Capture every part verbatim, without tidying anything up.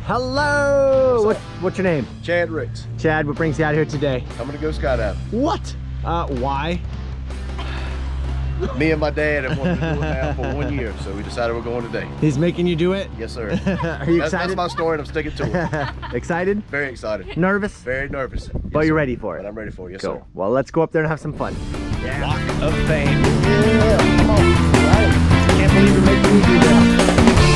Hello. What's, what, what's your name? Chad Ricks. Chad, what brings you out here today? I'm gonna go skydiving. What? Uh, why? Me and my dad have wanted to do it now for one year, so we decided we're going today. He's making you do it? Yes, sir. Are you that's, excited? That's my story, and I'm sticking to it. Excited? Very excited. Nervous? Very nervous. Yes, But you're sir. ready for it? But I'm ready for it. Yes, Cool. sir. Well, let's go up there and have some fun. Yeah. Walk of fame. Yeah, come on. Right. Can't believe you're making me do this.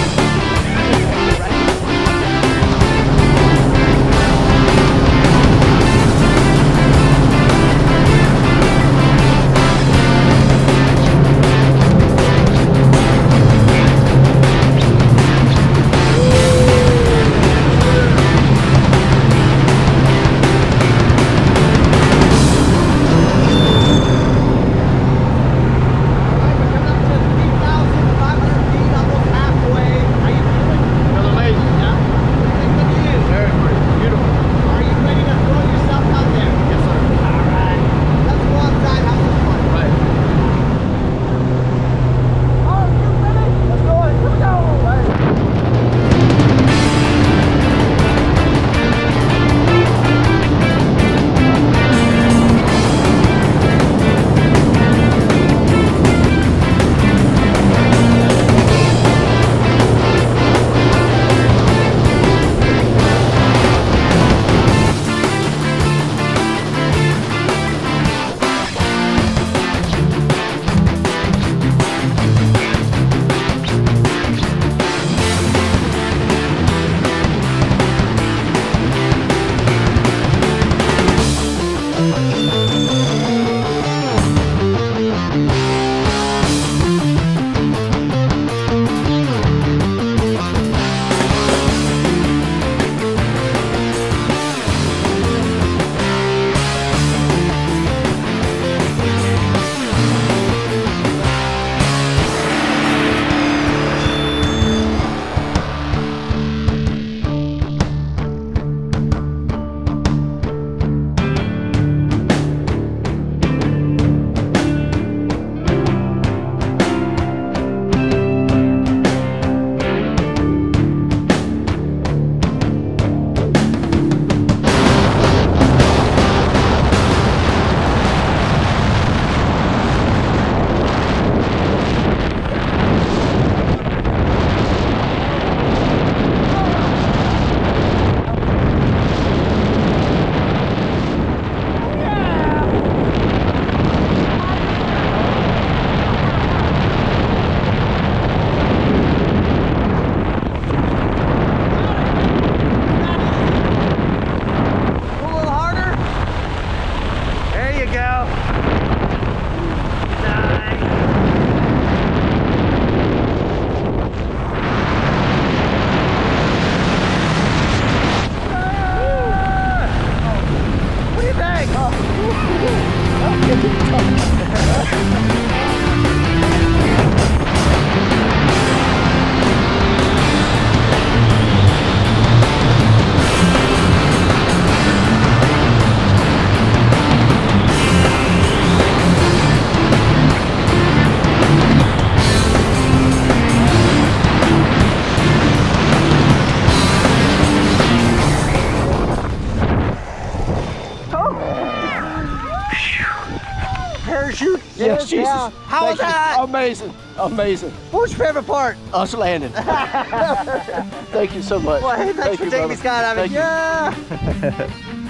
Parachute? Yes, Jesus. Yeah. How was that? Amazing, amazing. What was your favorite part? Us landing. Thank you so much. Well, hey, thanks Thank for you, taking me brother. skydiving. Thank you. Yeah.